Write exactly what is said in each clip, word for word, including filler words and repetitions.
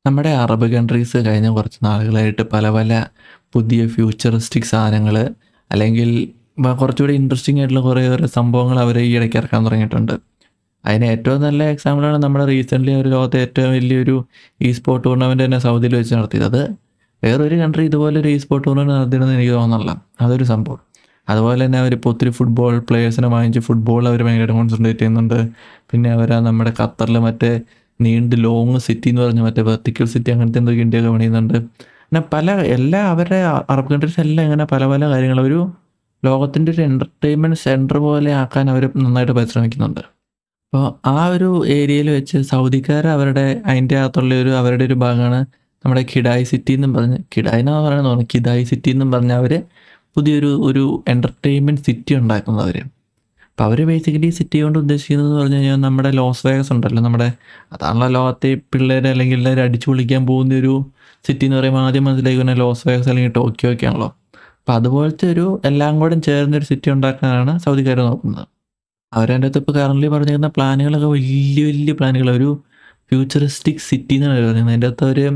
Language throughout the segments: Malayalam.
നമ്മുടെ അറബ് കൺട്രീസ് കഴിഞ്ഞ കുറച്ച് നാളുകളായിട്ട് പല പല പുതിയ ഫ്യൂച്ചറിസ്റ്റിക് സാധനങ്ങൾ അല്ലെങ്കിൽ വ- കുറച്ചുകൂടി ഇൻട്രസ്റ്റിംഗ് ആയിട്ടുള്ള കുറേ കുറേ സംഭവങ്ങൾ അവർ ഈ ഇടയ്ക്ക് ഇറക്കാൻ തുടങ്ങിയിട്ടുണ്ട്. അതിന് ഏറ്റവും നല്ല എക്സാമ്പിളാണ് നമ്മുടെ റീസെൻ്റ്ലി ഒരു ലോകത്തെ ഏറ്റവും വലിയൊരു ഇ സ്പോർട്ട് ടൂർണമെൻറ്റ് തന്നെ സൗദിയിൽ വെച്ച് നടത്തിയത്. അത് വേറൊരു കൺട്രി ഇതുപോലൊരു ഇ സ്പോർട്ട് ടൂർണമെൻറ്റ് നടത്തിയതെന്ന് എനിക്ക് തോന്നുന്നില്ല. അതൊരു സംഭവം. അതുപോലെ തന്നെ അവരിപ്പോൾ ഒത്തിരി ഫുട്ബോൾ പ്ലേയേഴ്സിനെ വാങ്ങിച്ച് ഫുട്ബോൾ അവർ ഭയങ്കരമായിട്ട് കോൺസെൻട്രേറ്റ് ചെയ്യുന്നുണ്ട്. പിന്നെ അവർ നമ്മുടെ ഖത്തറിൽ മറ്റേ നീണ്ട് ലോങ് സിറ്റി എന്ന് പറഞ്ഞ് മറ്റേ വെർട്ടിക്കൽ സിറ്റി അങ്ങനത്തെ എന്തൊക്കെ ഇന്ത്യയൊക്കെ പണിയുന്നുണ്ട്. പിന്നെ പല എല്ലാ അവരുടെ അ- അറബ് കൺട്രീസ് എല്ലാം ഇങ്ങനെ പല പല കാര്യങ്ങൾ ഒരു ലോകത്തിൻ്റെ ഒരു എൻ്റർടൈൻമെൻറ്റ് സെൻറ്റർ പോലെ ആക്കാൻ അവർ നന്നായിട്ട് പരിശ്രമിക്കുന്നുണ്ട്. അപ്പോൾ ആ ഒരു ഏരിയയിൽ വെച്ച് സൗദിക്കാർ അവരുടെ അതിൻ്റെ അകത്തുള്ള ഒരു അവരുടെ ഒരു ഭാഗമാണ് നമ്മുടെ കിഡായി സിറ്റി എന്നും പറഞ്ഞ് കിഡായി എന്നാണ് പറയുന്നത് തോന്നുന്നു കിഡായി സിറ്റി എന്നും പറഞ്ഞ് അവർ പുതിയൊരു ഒരു എൻ്റർടൈൻമെൻറ്റ് സിറ്റി ഉണ്ടാക്കുന്നവർ. അപ്പോൾ അവർ ബേസിക്കലി സിറ്റി കൊണ്ട് ഉദ്ദേശിക്കുന്നത് പറഞ്ഞു കഴിഞ്ഞാൽ നമ്മുടെ ലോസ് വേഗസ് ഉണ്ടല്ലോ, നമ്മുടെ അതാണല്ലോ ലോകത്തെ പിള്ളേർ അല്ലെങ്കിൽ എല്ലാവരും അടിച്ചു പൊളിക്കാൻ പോകുന്ന ഒരു സിറ്റി എന്ന് പറയുമ്പോൾ ആദ്യം മനസ്സിലാക്കുന്ന ലോസ് വേഗസ് അല്ലെങ്കിൽ ടോക്കിയോ ഒക്കെ ആണല്ലോ. അപ്പോൾ അതുപോലത്തെ ഒരു എല്ലാം കൂടെ ചേർന്നൊരു സിറ്റി ഉണ്ടാക്കാനാണ് സൗദിക്കാർ നോക്കുന്നത്. അവരതിൻ്റെ അകത്ത് ഇപ്പോൾ കറൻ്റ് പറഞ്ഞിരിക്കുന്ന പ്ലാനുകളൊക്കെ വലിയ വലിയ പ്ലാനുകൾ, ഒരു ഫ്യൂച്ചറിസ്റ്റിക് സിറ്റി എന്നാണ് അവർ പറയുന്നത്. അതിൻ്റെ അകത്ത് ഒരു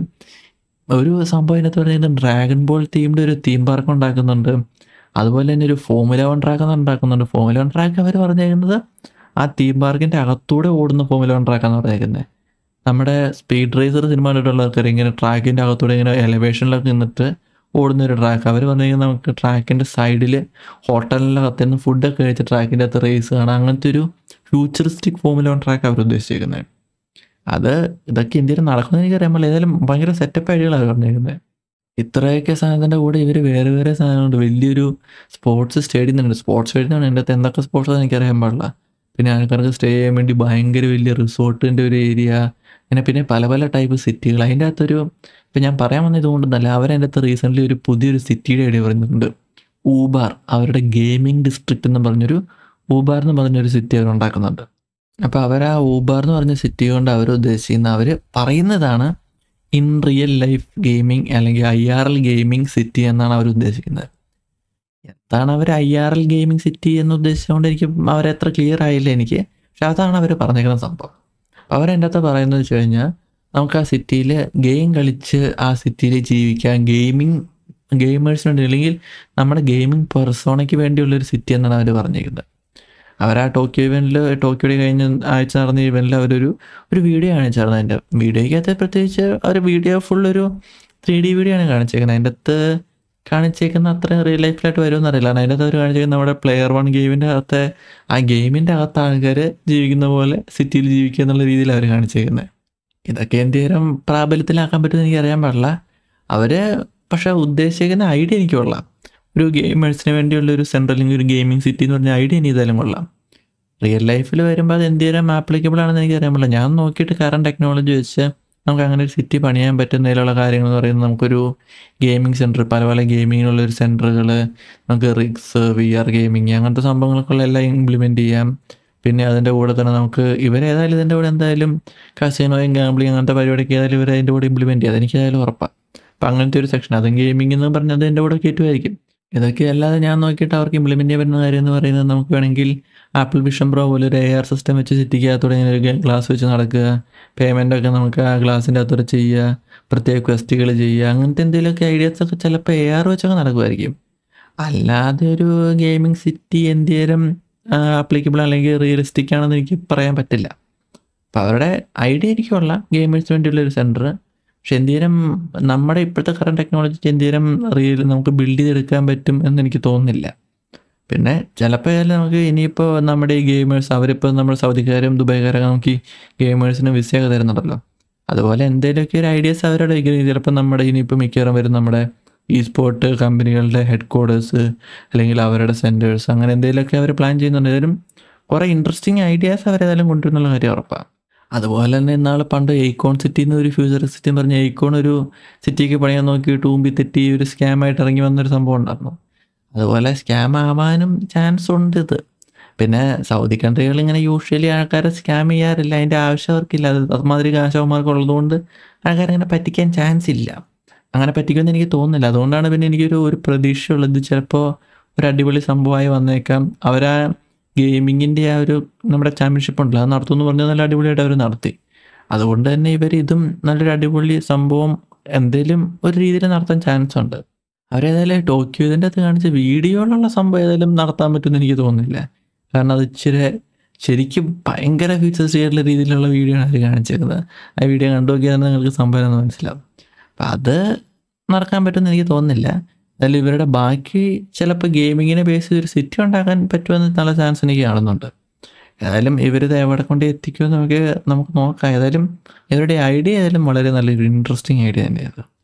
ഒരു സംഭവം അതിനകത്ത് പറയുന്നത് ഡ്രാഗൺ ബോൾ തീമിൻ്റെ ഒരു തീം പാർക്ക് ഉണ്ടാക്കുന്നുണ്ട്. അതുപോലെ തന്നെ ഒരു ഫോമുല വൺ ട്രാക്ക് ഉണ്ടാക്കുന്നുണ്ട്. ഫോമുല വൺ ട്രാക്ക് അവർ പറഞ്ഞേക്കുന്നത് ആ തീം പാർക്കിൻ്റെ അകത്തൂടെ ഓടുന്ന ഫോമുല വൺ ട്രാക്കാന്ന് പറഞ്ഞേക്കുന്നത്. നമ്മുടെ സ്പീഡ് റേസർ സിനിമ കണ്ടിട്ടുള്ള ആൾക്കാർ ഇങ്ങനെ ട്രാക്കിൻ്റെ അകത്തൂടെ ഇങ്ങനെ എലിവേഷനിലൊക്കെ നിന്നിട്ട് ഓടുന്ന ഒരു ട്രാക്ക്. അവർ പറഞ്ഞേക്കുന്നത് നമുക്ക് ട്രാക്കിൻ്റെ സൈഡിൽ ഹോട്ടലിൻ്റെ അകത്ത് നിന്ന് ഫുഡൊക്കെ കഴിച്ച് ട്രാക്കിൻ്റെ അകത്ത് റേസ് കാണാം. അങ്ങനത്തെ ഒരു ഫ്യൂച്ചറിസ്റ്റിക് ഫോമുല വൺ ട്രാക്ക് അവർ ഉദ്ദേശിച്ചിരിക്കുന്നത്. അത് ഇതൊക്കെ ഇന്ത്യയിൽ നടക്കുന്നത് എനിക്കറിയാൻ പാടില്ല. ഏതായാലും ഭയങ്കര സെറ്റപ്പ് ഐഡിയകളാണ് പറഞ്ഞേക്കുന്നത്. ഇത്രയൊക്കെ സാധനത്തിൻ്റെ കൂടെ ഇവർ വേറെ വേറെ സാധനമുണ്ട്. വലിയൊരു സ്പോർട്സ് സ്റ്റേഡിയം ഉണ്ട്. സ്പോർട്സ് സ്റ്റേഡിയം ആണ് എൻ്റെ അകത്ത് എന്തൊക്കെ സ്പോർട്സ് എനിക്കറിയാൻ പാടില്ല. പിന്നെ ആൾക്കാർക്ക് സ്റ്റേ ചെയ്യാൻ വേണ്ടി ഭയങ്കര വലിയ റിസോർട്ടിൻ്റെ ഒരു ഏരിയ, അങ്ങനെ പിന്നെ പല പല ടൈപ്പ് സിറ്റികൾ. അതിൻ്റെ അകത്തൊരു ഇപ്പം ഞാൻ പറയാൻ വന്നത് ഇതുകൊണ്ടൊന്നല്ല, അവരതിൻ്റെ അകത്ത് റീസെൻ്റ്ലി ഒരു പുതിയൊരു സിറ്റിയുടെ ഐഡിയ പറഞ്ഞിട്ടുണ്ട്. ഊബാർ, അവരുടെ ഗെയിമിംഗ് ഡിസ്ട്രിക്റ്റ് എന്ന് പറഞ്ഞൊരു ഊബാർ എന്ന് പറഞ്ഞൊരു സിറ്റി അവർ ഉണ്ടാക്കുന്നുണ്ട്. അപ്പോൾ അവർ ആ ഊബാർ എന്ന് പറഞ്ഞ സിറ്റി കൊണ്ട് അവർ ഉദ്ദേശിക്കുന്ന അവർ പറയുന്നതാണ് ഇൻ റിയൽ ലൈഫ് ഗെയിമിംഗ് അല്ലെങ്കിൽ I R L gaming city എന്നാണ് അവർ ഉദ്ദേശിക്കുന്നത്. എന്താണ് അവർ I R L gaming city എന്ന് ഉദ്ദേശിച്ചുകൊണ്ട് എനിക്ക് അവരെത്ര ക്ലിയർ ആയില്ല എനിക്ക്. പക്ഷെ അതാണ് അവർ പറഞ്ഞിരിക്കുന്ന സംഭവം. അവരെൻ്റെ അകത്ത് പറയുന്നത് വെച്ച് കഴിഞ്ഞാൽ നമുക്ക് ആ സിറ്റിയിൽ ഗെയിം കളിച്ച് ആ സിറ്റിയിൽ ജീവിക്കാൻ ഗെയിമിംഗ് ഗെയിമേഴ്സിനുണ്ട്, അല്ലെങ്കിൽ നമ്മുടെ ഗെയിമിംഗ് പെർസോണയ്ക്ക് വേണ്ടിയുള്ളൊരു സിറ്റി എന്നാണ് അവർ പറഞ്ഞിരിക്കുന്നത്. അവർ ആ ടോക്കിയോ ഇവൻറ്റിൽ ടോക്കിയോയുടെ കഴിഞ്ഞ ആഴ്ച നടന്ന ഇവൻറ്റിൽ അവരൊരു ഒരു വീഡിയോ കാണിച്ചായിരുന്നു. അതിൻ്റെ വീഡിയോയ്ക്കകത്ത് പ്രത്യേകിച്ച് ഒരു വീഡിയോ ഫുള്ളൊരു ത്രീ ഡി വീഡിയോ ആണ് കാണിച്ചേക്കുന്നത്. അതിൻ്റെ അകത്ത് കാണിച്ചേക്കുന്ന അത്ര റിയൽ ലൈഫിലായിട്ട് വരുമെന്ന് അറിയില്ല. അതിൻ്റെ അകത്ത് അവർ കാണിച്ചേക്കുന്നത് നമ്മുടെ പ്ലെയർ വൺ ഗെയിമിൻ്റെ അകത്തെ ആ ഗെയിമിൻ്റെ അകത്ത് ആൾക്കാർ ജീവിക്കുന്ന പോലെ സിറ്റിയിൽ ജീവിക്കുക എന്നുള്ള രീതിയിൽ അവർ കാണിച്ചേക്കുന്നത്. ഇതൊക്കെ എന്തേലും പ്രാബല്യത്തിലാക്കാൻ പറ്റുമെന്ന് എനിക്ക് അറിയാൻ പാടില്ല. അവർ പക്ഷേ ഉദ്ദേശിക്കുന്ന ഐഡിയ എനിക്ക് കൊള്ളാം. ഒരു ഗെയിമേഴ്സിന് വേണ്ടിയുള്ള ഒരു സെൻട്രൽ അല്ലെങ്കിൽ ഒരു ഗെയിമിംഗ് സിറ്റി എന്ന് പറഞ്ഞ ഐഡിയ ഇനി ഇതായാലും കൊള്ളാം. റിയൽ ലൈഫിൽ വരുമ്പോൾ അത് എന്തേലും ആപ്ലിക്കബിൾ ആണെന്ന് എനിക്ക് അറിയാൻ പാടില്ല. ഞാൻ നോക്കിയിട്ട് കറണ്ട് ടെക്നോളജി വെച്ച് നമുക്ക് അങ്ങനെ ഒരു സിറ്റി പണിയാൻ പറ്റുന്നതിലുള്ള കാര്യങ്ങൾ എന്ന് പറയുന്നത് നമുക്കൊരു ഗെയിമിംഗ് സെൻറ്റർ, പല പല ഗെയിമിങ്ങിനുള്ളൊരു സെൻറ്ററുകൾ, നമുക്ക് റിഗ്സ്, വി ആർ ഗെയിമിങ് അങ്ങനത്തെ സംഭവങ്ങൾക്കുള്ള എല്ലാം ഇംപ്ലിമെൻറ്റ് ചെയ്യാം. പിന്നെ അതിൻ്റെ കൂടെ തന്നെ നമുക്ക് ഇവരേതായാലും ഇതിൻ്റെ കൂടെ എന്തായാലും കസിനോയും ഗാംബ്ലിങ് അങ്ങനത്തെ പരിപാടിയൊക്കെ ഏതായാലും ഇവർ അതിൻ്റെ കൂടെ ഇംപ്ലിമെൻറ്റ് ചെയ്യാം. അതെനിക്ക് ഏതായാലും ഉറപ്പാണ്. അപ്പം അങ്ങനത്തെ ഒരു സെക്ഷൻ അതും ഗെയിമിംഗ് എന്ന് പറഞ്ഞത് എൻ്റെ കൂടെ കയറ്റുമായിരിക്കും. ഇതൊക്കെ അല്ലാതെ ഞാൻ നോക്കിയിട്ട് അവർക്ക് ഇംപ്ലിമെൻറ്റ് ചെയ്യാൻ പറ്റുന്ന കാര്യം എന്ന് പറയുന്നത് നമുക്ക് വേണമെങ്കിൽ ആപ്പിൾ വിഷൻ പ്രോ പോലെ ഒരു എ ആർ സിസ്റ്റം വെച്ച് സിറ്റിക്കകത്തൂടെ ഇങ്ങനെ ഒരു ഗ്ലാസ് വെച്ച് നടക്കുക, പേയ്മെൻറ്റൊക്കെ നമുക്ക് ആ ഗ്ലാസിൻ്റെ അകത്തൂടെ ചെയ്യുക, പ്രത്യേക ക്വസ്റ്റുകൾ ചെയ്യുക, അങ്ങനത്തെ എന്തെങ്കിലുമൊക്കെ ഐഡിയാസൊക്കെ ചിലപ്പോൾ എ ആർ വെച്ചൊക്കെ നടക്കുമായിരിക്കും. അല്ലാതെ ഒരു ഗെയിമിംഗ് സിറ്റി എന്തേലും ആപ്ലിക്കബിൾ അല്ലെങ്കിൽ റിയലിസ്റ്റിക് ആണെന്ന് എനിക്ക് പറയാൻ പറ്റില്ല. അപ്പോൾ അവരുടെ ഐഡിയ എനിക്ക് കൊള്ളാം, ഗെയിമേഴ്സിന് വേണ്ടിയുള്ളൊരു സെൻറ്റർ. പക്ഷെ എന്തേലും നമ്മുടെ ഇപ്പോഴത്തെ കറണ്ട് ടെക്നോളജിക്ക് എന്തേലും റിയൽ നമുക്ക് ബിൽഡ് ചെയ്തെടുക്കാൻ പറ്റും എന്ന് എനിക്ക് തോന്നുന്നില്ല. പിന്നെ ചിലപ്പോൾ ഏതായാലും നമുക്ക് ഇനിയിപ്പോൾ നമ്മുടെ ഈ ഗെയിമേഴ്സ് അവരിപ്പോൾ നമ്മൾ സൗദിക്കാരും ദുബായ്ക്കാരൊക്കെ നമുക്ക് ഈ ഗെയിമേഴ്സിന് വിസയൊക്കെ തരുന്നുണ്ടല്ലോ, അതുപോലെ എന്തെങ്കിലുമൊക്കെ ഒരു ഐഡിയാസ് അവരുടെ ചിലപ്പോൾ നമ്മുടെ ഇനിയിപ്പോൾ മിക്കവാറും വരും നമ്മുടെ ഈ സ്പോർട്ട് കമ്പനികളുടെ ഹെഡ് ക്വാർട്ടേഴ്സ് അല്ലെങ്കിൽ അവരുടെ സെൻറ്റേഴ്സ് അങ്ങനെ എന്തെങ്കിലുമൊക്കെ അവർ പ്ലാൻ ചെയ്യുന്നുണ്ട്. ഏതായാലും കുറേ ഇൻട്രസ്റ്റിംഗ് ഐഡിയാസ് അവരേതായാലും കൊണ്ടുവരുന്നുള്ള കാര്യം ഉറപ്പാണ്. അതുപോലെ തന്നെ ഇന്നാൾ പണ്ട് എയ്ക്കോൺ സിറ്റി എന്ന് ഒരു ഫ്യൂച്ചർ സിറ്റി പറഞ്ഞ എയ്ക്കോൺ ഒരു സിറ്റിക്ക് പണിയാൻ നോക്കിയിട്ട് ഊമ്പി തെറ്റി ഒരു സ്കാമായിട്ട് ഇറങ്ങി വന്നൊരു സംഭവം ഉണ്ടായിരുന്നു. അതുപോലെ സ്കാം ആവാനും ചാൻസ് ഉണ്ട് ഇത്. പിന്നെ സൗദി കൺട്രികൾ ഇങ്ങനെ യൂഷ്വലി ആൾക്കാരെ സ്കാം ചെയ്യാറില്ല, അതിൻ്റെ ആവശ്യം അവർക്കില്ല. അത് അതുമാതിരി കാശവന്മാർക്ക് ഉള്ളതുകൊണ്ട് ആൾക്കാരങ്ങനെ പറ്റിക്കാൻ ചാൻസ് ഇല്ല. അങ്ങനെ പറ്റിക്കുമെന്ന് എനിക്ക് തോന്നുന്നില്ല. അതുകൊണ്ടാണ് പിന്നെ എനിക്കൊരു ഒരു പ്രതീക്ഷയുള്ളത് ചിലപ്പോൾ ഒരു അടിപൊളി സംഭവമായി വന്നേക്കാം. അവരാ ഗെയിമിങ്ങിൻ്റെ ആ ഒരു നമ്മുടെ ചാമ്പ്യൻഷിപ്പ് ഉണ്ടല്ലോ അത് നടത്തുമെന്ന് പറഞ്ഞാൽ നല്ല അടിപൊളിയായിട്ട് അവർ നടത്തി. അതുകൊണ്ട് തന്നെ ഇവർ ഇതും നല്ലൊരു അടിപൊളി സംഭവം എന്തേലും ഒരു രീതിയിൽ നടത്താൻ ചാൻസ് ഉണ്ട്. അവരേതായാലും ടോക്കിയോ ഇതിൻ്റെ അകത്ത് കാണിച്ച വീഡിയോയിലുള്ള സംഭവം ഏതായാലും നടത്താൻ പറ്റുമെന്ന് എനിക്ക് തോന്നുന്നില്ല. കാരണം അത് ഇച്ചിരി ശരിക്കും ഭയങ്കര ഫീച്ചേഴ്സ് ആയിട്ടുള്ള രീതിയിലുള്ള വീഡിയോ ആണ് അവർ കാണിച്ചേക്കുന്നത്. ആ വീഡിയോ കണ്ടു നോക്കിയാൽ തന്നെ നിങ്ങൾക്ക് സംഭവം എന്ന് മനസ്സിലാവും. അപ്പം അത് നടക്കാൻ പറ്റുമെന്ന് എനിക്ക് തോന്നുന്നില്ല. എന്നാലും ഇവരുടെ ബാക്കി ചിലപ്പോൾ ഗെയിമിങ്ങിനെ ബേസ് ചെയ്ത് ഒരു സിറ്റി ഉണ്ടാക്കാൻ പറ്റുമെന്ന് നല്ല ചാൻസ് എനിക്ക് കാണുന്നുണ്ട്. ഏതായാലും ഇവരിത് എവിടെ കൊണ്ട് എത്തിക്കുമെന്ന് നമുക്ക് നമുക്ക് നോക്കാം. ഏതായാലും ഇവരുടെ ഐഡിയ ഏതായാലും വളരെ നല്ലൊരു ഇൻട്രസ്റ്റിംഗ് ഐഡിയ തന്നെയാണ്.